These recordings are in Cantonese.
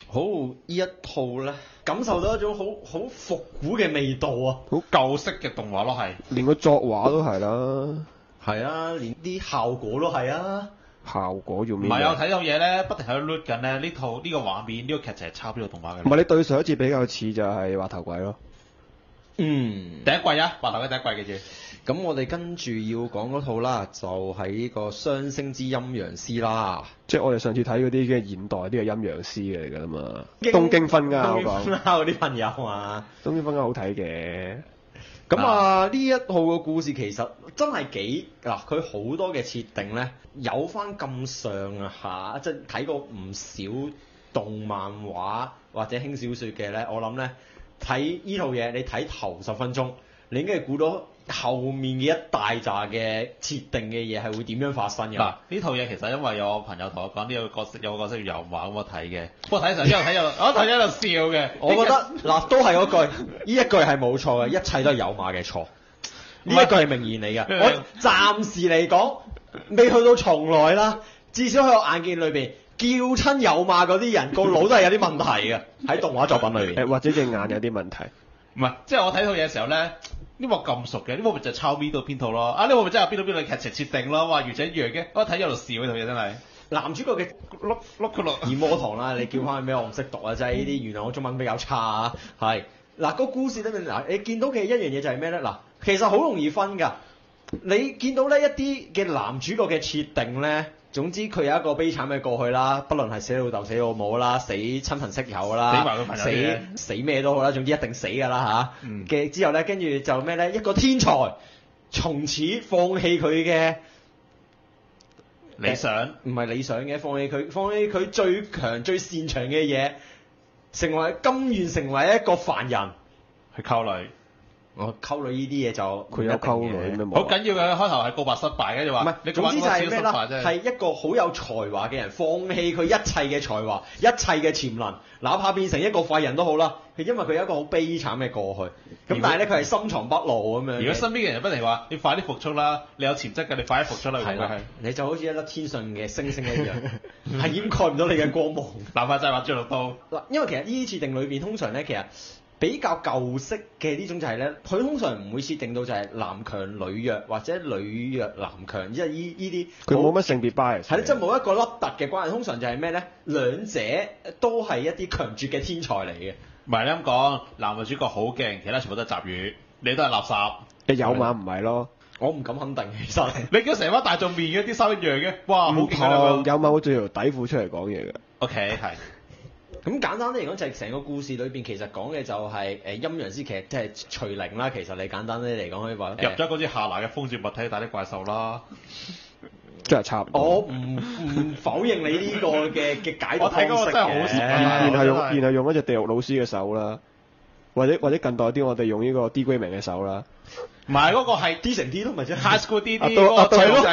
好呢一套咧，感受到一種好復古嘅味道啊！ 好舊式嘅動畫咯，係。 連個作畫都係啦， 係啊，連啲效果都係啊！ 效果要咩？ 唔係我睇到嘢咧，不停喺度 load 緊咧，呢套呢個畫面呢個劇情係抄邊個動畫嘅？ 唔係你對上一次比較似就係滑頭鬼咯。 嗯， 第一季啊，滑頭鬼第一季嘅啫。 咁我哋跟住要講嗰套啦，就係呢個雙星之陰陽師啦。 即係我哋上次睇嗰啲嘅現代啲嘅陰陽師嚟㗎嘛，東京分家我講， 嗰啲朋友啊， 東京分家好睇嘅。 咁啊，呢一套嘅故事其實真係幾嗱，佢好多嘅設定咧，有翻咁上下，即係睇過唔少動漫畫或者輕小說嘅咧，我諗咧睇呢套嘢，你睇頭10分鐘，你應該係估到後面嘅一大扎嘅設定嘅嘢係會點樣發生嘅。 嗱，呢套嘢其實因為有朋友同我講呢個角色有個角色叫油馬咁我睇嘅，不過睇嘅時候一路睇一路我睇一路笑嘅。 我覺得嗱都係嗰句，呢一句係冇錯嘅，一切都係有馬嘅錯。呢一句係名言嚟嘅，我暫時嚟講未去到從來啦，至少喺我眼見裏邊叫親有馬嗰啲人個腦都係有啲問題嘅喺動畫作品裏邊。 或者隻眼有啲問題。 唔係，即係我睇套嘢嘅時候咧，呢幕咁熟嘅，呢幕咪就係抄邊度邊套咯。啊，呢幕咪真係邊度劇情設定咯，話完全一樣嘅。我睇一路笑呢套嘢真係。 男主角嘅碌佢落二魔堂啦，你叫翻佢咩我唔識讀啊，即係呢啲原來我中文比較差啊。係嗱個故事裏面嗱，你見到嘅一樣嘢就係咩咧？嗱，其實好容易分㗎。你見到咧一啲嘅男主角嘅設定咧。總之佢有一個悲慘嘅過去啦，不論係死老豆死老母啦，死親朋戚友啦， 死埋個朋友死咩都好啦，總之一定死㗎啦嚇。嘅之後咧，跟住就咩咧？一個天才從此放棄佢嘅理想， 唔係理想嘅，放棄佢最強最擅長嘅嘢，甘願成為一個凡人去溝女。 我溝女呢啲嘢就佢有溝女咩冇？ 好緊要嘅，開頭係告白失敗嘅就話， 唔係， 你總之就係咩啦？係一個好有才華嘅人，放棄佢一切嘅才華、一切嘅潛能，哪怕變成一個廢人都好啦。係因為佢有一個好悲慘嘅過去。咁但係咧，佢係深藏不露咁樣。 如果身邊嘅人不停話，你快啲復出啦，你有潛質嘅，你快啲復出啦。 係啦，你就好似一粒天上嘅星星一樣，係掩蓋唔到你嘅光芒。 哪怕就係話追落刀。 嗱，因為其實呢啲設定裏邊，通常咧其實。比較舊式嘅呢種就係咧，佢通常唔會設定到就係男強女弱或者女弱男強，即係呢啲佢冇乜性別 bias。 係啦，即係冇一個凹凸嘅關係。通常就係咩咧？兩者都係一啲強絕嘅天才嚟嘅。 唔係你咁講，男女主角好勁，其他全部都係雜魚，你都係垃圾。 有馬唔係咯， 我唔敢肯定其實。 你叫成班大眾面嘅啲衫一樣嘅，哇！好勁啊！ 有馬會著條底褲出嚟講嘢嘅。 OK 係。 咁簡單啲嚟講，就係成個故事裏邊其實講嘅就係陰陽師，其實即係除靈啦。其實你簡單啲嚟講可以話入咗嗰支下拿嘅封住物體打啲怪獸啦， 真係差唔多。 我唔否認你呢個嘅解讀方式嘅。 我睇嗰個真係好然後用一隻地獄老師嘅手啦，或者近代啲我哋用呢個 D 居明嘅手啦。 唔係嗰個係 D 乘 D 都唔係啫 ，High School D 對咯，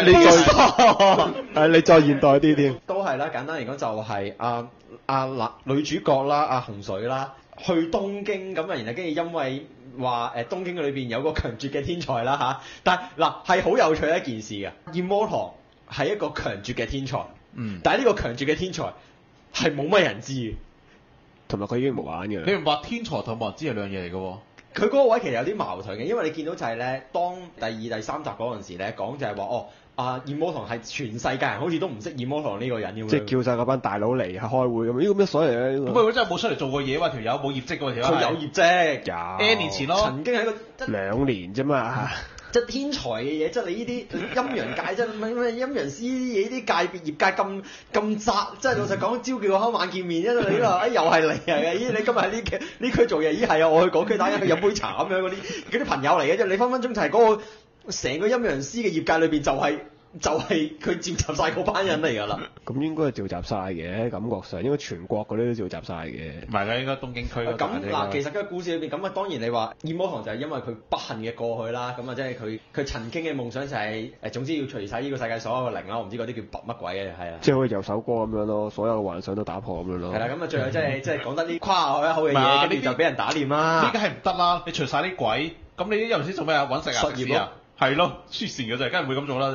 你再現代啲添。 都係啦，簡單嚟講就係女主角啦，洪水啦，去東京咁啊，然後跟住因為話東京裏邊有個強絕嘅天才啦嚇，但係嗱係好有趣一件事嘅，焰魔堂係一個強絕嘅天才，但係呢個強絕嘅天才係冇乜人知嘅， 同埋佢已經冇玩嘅。 你唔話天才同冇人知係兩樣嘢嚟嘅喎。 佢嗰個位其實有啲矛盾嘅，因為你見到就係咧，當第2、第3集嗰陣時咧講就係話焰魔堂係全世界人好似都唔識焰魔堂呢個人咁樣， 即係叫晒嗰班大佬嚟開會咁，呢個咩所謂咧？ 咁佢真係冇出嚟做過嘢喎，條友冇業績喎，條友。 佢有業績 ，N 年前咯， 曾經喺個 2年啫嘛。 即係天才嘅嘢，即係你呢啲陰陽界，即係咩陰陽師呢啲界別業界咁窄，即係老實講，朝叫口晚見面，因為你話又係你係嘅，咦你今日喺呢區做嘢，咦係啊，我去嗰區打去飲杯茶咁樣嗰啲朋友嚟嘅啫，你分分鐘就係嗰個成個陰陽師嘅業界裏邊就係佢召集晒嗰班人嚟㗎啦。 咁應該係召集晒嘅，感覺上應該全國嗰啲都召集晒嘅。 唔係㗎，應該東京區嗰咁嗱，其實個故事裏邊咁啊，當然你話焰魔堂就係因為佢不幸嘅過去啦，咁啊即係佢曾經嘅夢想就係總之要除晒呢個世界所有嘅靈啦，我唔知嗰啲叫乜鬼嘅，係啊。 即係好似遊首歌咁樣咯，所有嘅幻想都打破咁樣咯。 係啦，咁啊最後即係講得啲誇口一口嘅嘢，跟住就俾人打臉啦。 呢家係唔得啦，你除晒啲鬼，咁你啲又唔知做咩啊？揾食啊？ 實業咯。 係咯，黐線嘅啫，梗係唔會咁做啦，真係。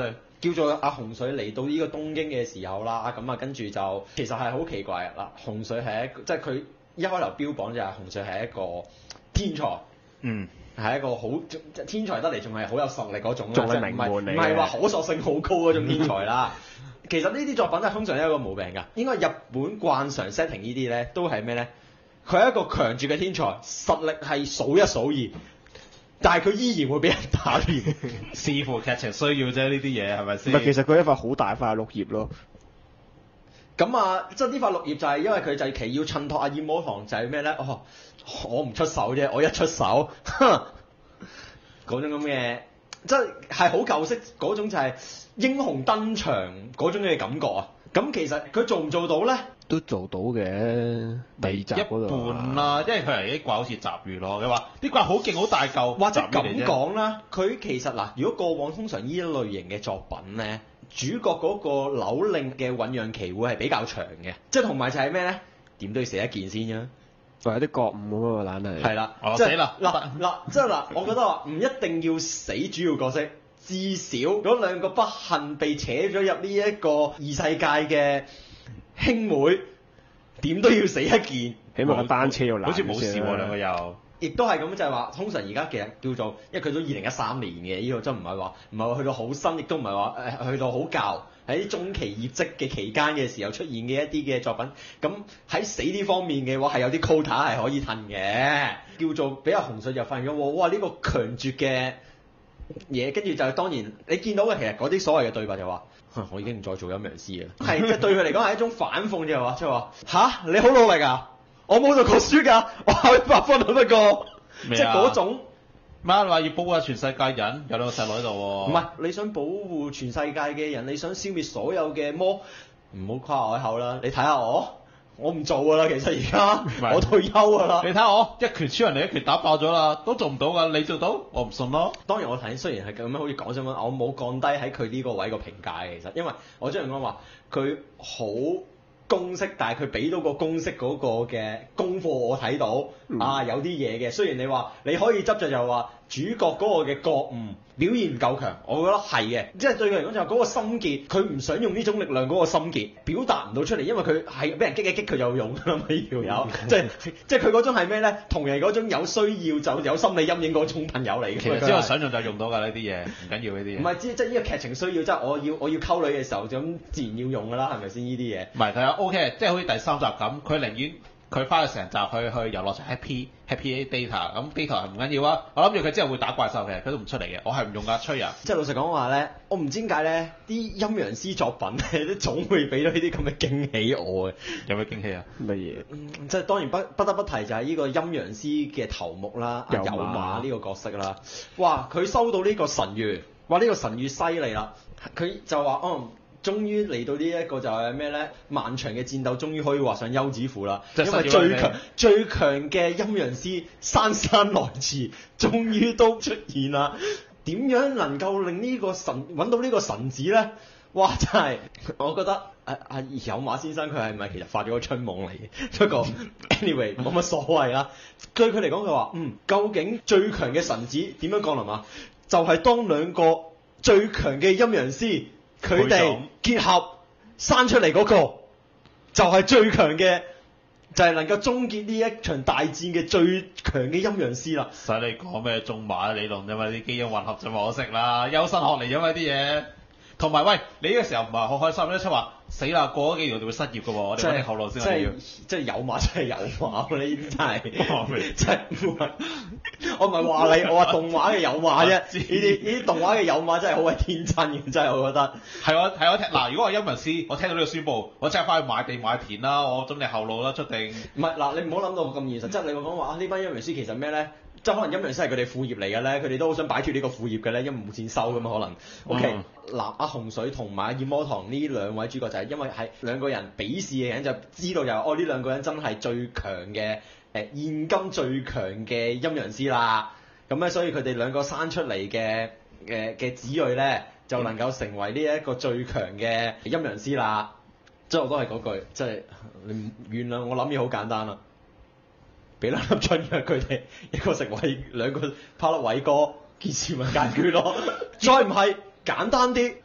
叫做阿洪水嚟到呢個東京嘅時候啦，咁啊跟住就其實係好奇怪啊！嗱，洪水係即係佢一開頭標榜就係洪水係一個天才，係一個好天才得嚟，仲係好有實力嗰種啦， 仲係名門嚟嘅， 唔係話可塑性好高嗰種天才啦。其實呢啲作品咧，通常都有一個毛病㗎。應該日本慣常 setting 呢啲咧，都係咩咧？佢係一個強絕嘅天才，實力係數一數二，但係佢依然會俾人打亂。 視乎劇情需要啫，呢啲嘢係咪先？ 唔係，其實佢一塊好大塊綠葉咯。 咁啊，即係呢塊綠葉就係因為佢就係其要襯托阿燕魔堂就係咩咧？哦，我唔出手啫，我一出手，嗰種咁嘅，即係好舊式嗰種就係英雄登場嗰種嘅感覺啊！咁其實佢做唔做到咧？ 都做到嘅，第二集嗰度一半啦，因為佢係啲怪好似雜魚咯。佢話啲怪好勁好大嚿， 或者咁講啦，佢其實嗱，如果過往通常呢一類型嘅作品咧，主角嗰個扭令嘅醖釀期會係比較長嘅，即係同埋就係咩咧？點都要死一件先㗎。 或者啲覺悟咁啊嘛，懶係。 係啦， 死啦！ 嗱，即係嗱，我覺得話唔一定要死主要角色，至少嗰兩個不幸被扯咗入呢一個異世界嘅兄妹，點都要死一件。起碼個單車要爛， 好似冇事喎，兩個又。 亦都係咁，就係話通常而家其實叫做，因為佢都2013年嘅呢個，真唔係話去到好新，亦都唔係話去到好舊，喺中期業績嘅期間嘅時候出現嘅一啲嘅作品。咁喺死呢方面嘅話係有啲 quota 係可以褪嘅，叫做比較洪水就發現咗，哇！呢個強絕嘅嘢，跟住就當然你見到嘅其實嗰啲所謂嘅對白就話，我已經唔再做陰陽師啦，係即係對佢嚟講係一種反諷，就係話即係話吓，你好努力啊！我冇讀過書㗎，我考100分都得過，即係嗰種。 媽話要保護下全世界人，有兩個細路喺度喎。 唔係，你想保護全世界嘅人，你想消滅所有嘅魔，唔好誇我口啦！你睇下我唔做㗎啦，其實而家我退休㗎啦。 你睇下我一拳超人哋一拳打爆咗啦，都做唔到㗎，你做到？我唔信咯。 當然我睇雖然係咁樣好似講咗咁，我冇降低喺佢呢個位個評價嘅，其實因為我將嚟講話佢好公式，但係佢俾到個公式嗰個嘅功課我睇到，有啲嘢嘅。雖然你話你可以執着就係話主角嗰個嘅覺悟表現唔夠強，我覺得係嘅。即係對佢嚟講就係嗰個心結，佢唔想用呢種力量嗰個心結表達唔到出嚟，因為佢係俾人激一激佢就用㗎嘛，呢條友。即係佢嗰種係咩咧？同人嗰種有需要就有心理陰影嗰種朋友嚟嘅。 其實只係想用就用到㗎呢啲嘢，唔緊要呢啲嘢。 唔係即係呢個劇情需要，即係我要溝女嘅時候就咁自然要用㗎啦，係咪先呢啲嘢？ 唔係睇下 OK，即係好似第3集咁，佢寧願佢花咗成集去遊樂場 happy data， 咁 data 係唔緊要啊！我諗住佢之後會打怪獸嘅，佢都唔出嚟嘅，我係唔用㗎，吹啊！ 即係老實講話咧，我唔知點解咧，啲陰陽師作品咧都總會俾到呢啲咁嘅驚喜我嘅。 有咩驚喜啊？ 乜嘢？ 即係當然不得不提就係呢個陰陽師嘅頭目啦，有馬呢個角色啦。哇！佢收到呢個神諭，哇！呢個神諭犀利啦，佢就話終於嚟到呢一個就係咩咧？漫長嘅戰鬥終於可以畫上休止符啦，因為最強嘅陰陽師姍姍來遲，終於都出現啦。點樣能夠令呢個神揾到呢個神子咧？哇！真係，我覺得有馬先生佢係咪其實發咗個春夢嚟嘅？不過 anyway 冇乜所謂啦。對佢嚟講，佢話究竟最強嘅神子點樣降臨啊？就係當兩個最強嘅陰陽師。佢哋結合生出嚟嗰個，就係最強嘅，就係能夠終結呢一場大戰嘅最強嘅陰陽師啦。 使你講咩種馬理論啫嘛？啲基因混合就冇得食啦，優生學嚟啫嘛啲嘢。同埋喂，你呢個時候唔係好開心咧，出話死啦，過咗幾年我哋會失業嘅喎，我哋揾啲後路先係要。即係有馬真係有馬喎，呢啲真係真係我唔係話你，我話動畫嘅有馬啫。呢啲動畫嘅有馬真係好鬼天真嘅，真係我覺得。係我聽嗱，如果我係陰陽師，我聽到呢個宣佈，我即刻翻去買地買田啦，我準備後路啦，出定。唔係嗱，你唔好諗到咁現實，即係你會講話呢班陰陽師其實咩咧？即係可能陰陽師係佢哋副業嚟嘅咧，佢哋都好想擺脱呢個副業嘅咧，因為冇錢收㗎嘛可能。OK，嗱阿洪水同埋燕魔堂呢兩位主角就係因為係兩個人鄙視嘅人就知道就呢兩個人真係最強嘅現今最強嘅陰陽師啦。咁咧所以佢哋兩個生出嚟嘅子裔咧就能夠成為呢一個最強嘅陰陽師啦。即係我都係嗰句，即係你原諒我諗嘢好簡單啦。俾兩粒春藥佢哋，一個食偉，兩個拋粒偉哥，件事咪解決咯。再唔係簡單啲，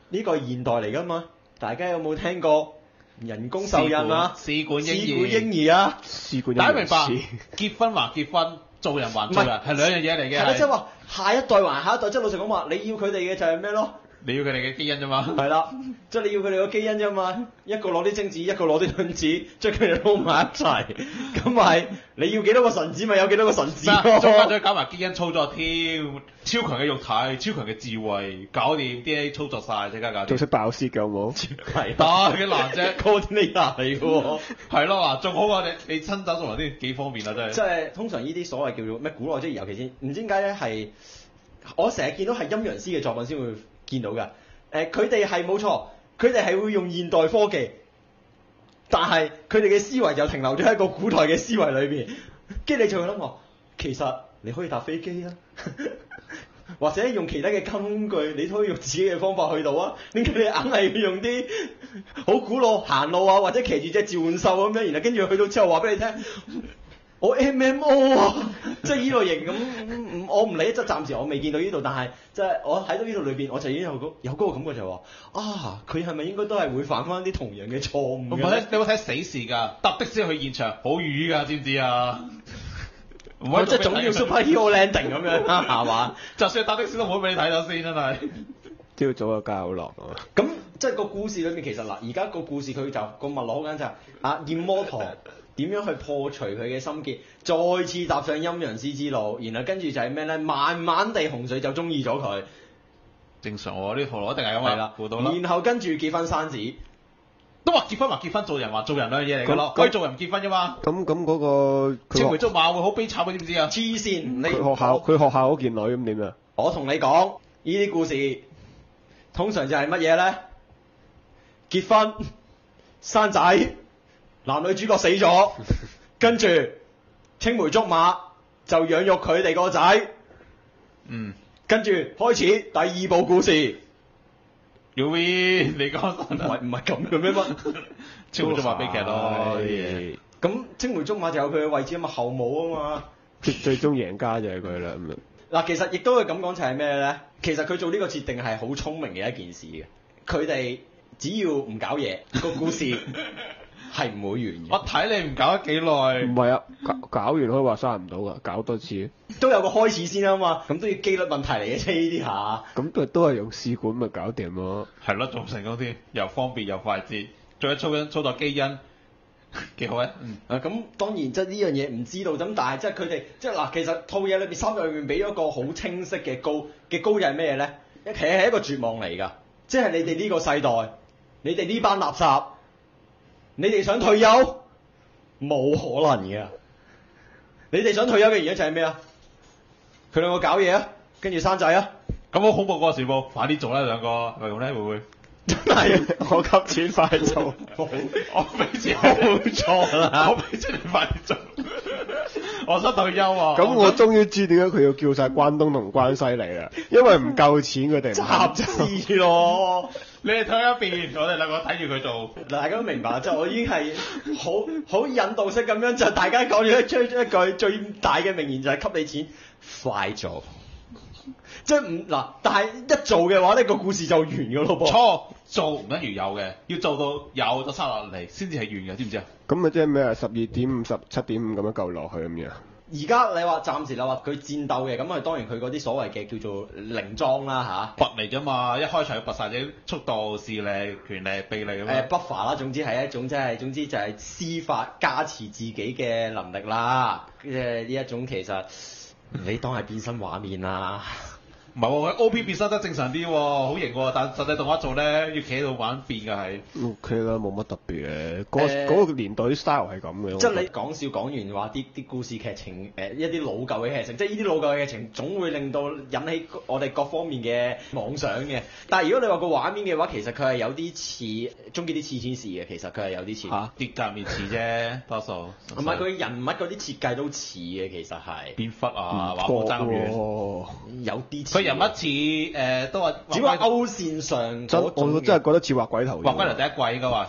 呢個係現代嚟㗎嘛？大家有冇聽過人工受孕啊？ 試管嬰嬰兒啊？ 試管大家明白結婚還結婚，做人還做人，係兩樣嘢嚟嘅。 係啦，即係話下一代還下一代，即係老實講話，你要佢哋嘅就係咩咯？ 你要佢哋嘅基因啫嘛。 係啦，即係你要佢哋個基因啫嘛，一個攞啲精子，一個攞啲卵子，將佢哋撈埋一齊，咁咪你要幾多個神子，咪有幾多個神子咯。 中間再搞埋基因操作添，超強嘅肉體，超強嘅智慧，搞掂 DNA 操作晒，即刻搞掂。 仲識爆泄嘅好冇？ 係得幾難啫 ，coordinator 嚟嘅喎。 係咯嗱，仲好過你親手做埋啲幾方便啊真係。 即係通常呢啲所謂叫做咩古代職業，尤其是唔知點解咧係，我成日見到係陰陽師嘅作品先會見到㗎。佢哋係冇錯，佢哋係會用現代科技，但係佢哋嘅思維就停留咗喺一個古代嘅思維裏邊。跟住你就會諗我，其實你可以搭飛機啊，或者用其他嘅工具，你都可以用自己嘅方法去到啊。點解你硬係要用啲好古老行路啊，或者騎住隻召喚獸咁樣，然後跟住去到之後話俾你聽？我 MMO 啊，即係呢類型咁，我唔理，即係暫時我未見到呢度，但係即係我睇到呢度裏邊，我就已經有嗰個感覺就係話，啊，佢係咪應該都係會犯翻啲同樣嘅錯誤嘅？ 你有冇睇死侍㗎？搭的士去現場好瘀㗎，知唔知啊？唔可以即係總要 superhero landing 咁樣啊，係嘛？ 就算搭的士都唔好俾你睇到先，真係。 朝早就交落啊！ 咁即係個故事裏面其實嗱，而家個故事佢就個脈絡好簡單，焰魔陀點樣去破除佢嘅心結，再次踏上陰陽師之路，然後跟住就係咩咧？慢慢地洪水就中意咗佢。 正常喎，呢套路一定係咁啦，估到啦。 然後跟住結婚生子， 都話結婚還結婚，做人還做人兩樣嘢嚟㗎咯。可以做人唔結婚㗎嘛？ 咁嗰個青梅竹馬會好悲慘，你知唔知啊？ 黐線！你佢學校嗰件女咁點啊？ 我同你講，呢啲故事通常就係乜嘢咧？結婚生仔。男女主角死咗，跟住青梅竹馬就養育佢哋個仔，跟住開始第二部故事。 要 V 你講唔係咁嘅咩乜？ 青梅竹馬悲劇咯， 咁青梅竹馬就有佢嘅位置啊嘛，後母啊嘛。 最終贏家就係佢啦咁樣。 嗱，其實亦都係咁講，就係咩咧？其實佢做呢個設定係好聰明嘅一件事嘅。佢哋只要唔搞嘢，個故事係唔會完嘅。 我睇你唔搞得幾耐。 唔係啊，搞完可以話刪唔到噶，搞多次。 都有個開始先啊嘛，咁都要機率問題嚟嘅啫，呢啲下。 咁都係用試管咪搞掂咯。 係咯，仲成功啲，又方便又快捷，仲有操作基因，幾好啊！ 咁當然即係呢樣嘢唔知道，咁但係即係佢哋即係嗱，其實套嘢裏邊三入面俾咗個好清晰嘅高就係咩咧？其實係一個絕望嚟㗎，即係你哋呢個世代，你哋呢班垃圾。你哋想退休？冇可能嘅。你哋想退休嘅原因就係咩啊？佢兩個搞嘢啊，跟住生仔啊。 咁好恐怖嗰個時報，快啲做啦兩個，係咪咁咧？會唔會？ 真係我給錢快做， 我俾錢冇錯啦，我俾錢你快啲做。我想退休啊！ 咁我終於知點解佢要叫晒關東同關西嚟啦，因為唔夠錢佢哋。 雜誌咯， 你哋退一邊，我哋兩個睇住佢做。 大家都明白，即係我已經係好引導式咁樣，就大家講咗一句最大嘅名言就係給你錢，快做。即係唔嗱，但係一做嘅話呢個故事就完㗎咯噃。 錯，做唔等於有嘅，要做到有就生落嚟先至係完嘅，知唔知啊？ 咁咪即係咩啊？12.5、17.5咁樣夠落去咁樣。 而家你話暫時你話佢戰鬥嘅，咁啊當然佢嗰啲所謂嘅叫做靈裝啦嚇。 拔嚟啫嘛，一開場要拔晒啲速度、視力、權力、臂力咁樣。 buffer 啦，總之係一種總之就係施法加持自己嘅能力啦。即係呢一種其實你當係變身畫面啦。 唔係喎，佢 O.P. 變身得正常啲喎，好型喎，但實際動畫做咧要企喺度玩變㗎係。 O.K. 啦，冇乜特別嘅。嗰個年代啲 style 係咁嘅。 即係你講笑講完話啲故事劇情一啲老舊嘅劇情，即係呢啲老舊嘅劇情總會令到引起我哋各方面嘅妄想嘅。但係如果你話個畫面嘅話，其實佢係有啲似中意啲似天使嘅，其實佢係有啲似。 啲格面似啫，多數。 唔係佢人物嗰啲設計都似嘅，其實係。 蝙蝠啊，畫冇爭咁遠。 有啲似。 人物似都話， 只不過勾線上我真係覺得似畫鬼頭。 畫鬼頭第一季應該話似。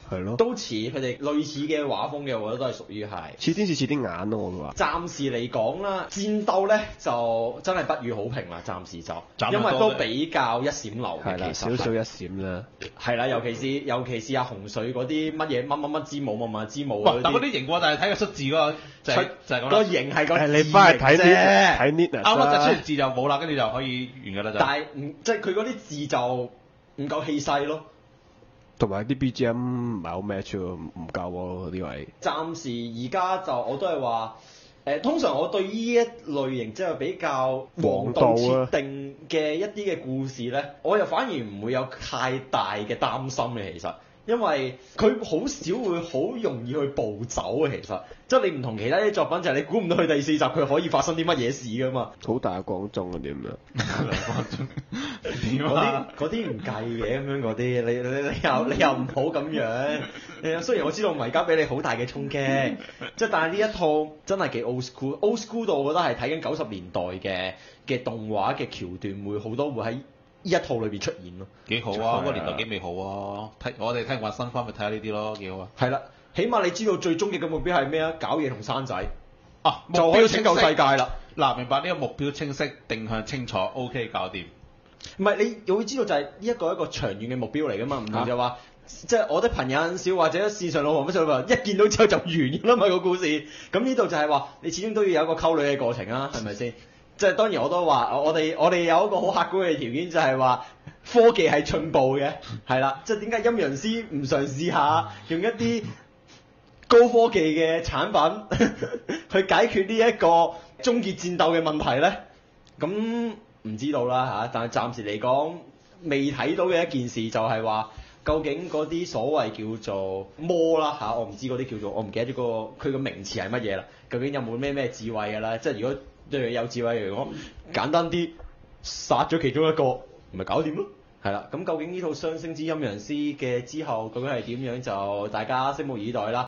係咯， 都似佢哋類似嘅畫風嘅，我覺得都係屬於係似天使似啲眼咯，我會話。 暫時嚟講啦，戰鬥咧就真係不予好評啦，暫時就斬得多因為都比較一閃流嘅， 係啦， 其實少少一閃啦。 係啦，尤其是阿洪水嗰啲乜嘢乜之母乜乜之母哇！ 嗰但嗰啲， 啲型喎，但係睇個出字嗰個就係個咁啦。 型係個你翻去睇字呢睇型啫， Nina 啱啱就出啦完字就冇啦，跟住就可以完㗎啦就。 但係即係佢嗰啲字就唔夠氣勢咯。 同埋啲 BGM 唔係好 match 喎，唔夠喎嗰啲位。 暫時而家就我都係話，通常我對呢一類型即係比較黃道設定嘅一啲嘅故事咧，我又反而唔會有太大嘅擔心嘅，其實。因為佢好少會好容易去暴走啊，其實即係你唔同其他啲作品就係你估唔到佢第四集佢可以發生啲乜嘢事噶嘛。 好大嘅廣眾啊點樣？ 嗰啲唔計嘅咁樣嗰啲，你又唔好咁樣。雖然我知道迷家俾你好大嘅衝擊，即係但係呢一套真係幾 old school，old school 到我覺得係睇緊90年代嘅動畫嘅橋段會好多會喺呢一套裏邊出現咯。 幾好啊！嗰個年代幾美好啊！我哋聽話新番咪睇下呢啲咯，幾好啊！ 係啦，起碼你知道最終極嘅目標係咩啊？搞嘢同生仔啊， 就可以拯救世界啦。 嗱，明白呢個目標清晰，定向清楚 ，OK， 搞掂。 唔係你會知道就係呢一個長遠嘅目標嚟噶嘛，唔同就話即係我的朋友很少或者線上老婆乜上一見到之後就完㗎啦嘛個故事。咁呢度就係話你始終都要有一個溝女嘅過程啊，係咪先？即係當然我都話我哋有一個好客觀嘅條件就係話科技係進步嘅，係啦，即係點解陰陽師唔嘗試下用一啲高科技嘅產品去解決呢一個終結戰鬥嘅問題咧？咁唔知道啦嚇，但係暫時嚟講未睇到嘅一件事就係話，究竟嗰啲所謂叫做魔啦嚇，我唔知嗰啲叫做，我唔記得咗佢個名詞係乜嘢啦。究竟有冇咩智慧㗎啦？即係如果對佢有智慧嚟講，簡單啲殺咗其中一個，咪搞掂咯。係啦，咁究竟呢套雙星之陰陽師嘅之後究竟係點樣，就大家拭目以待啦。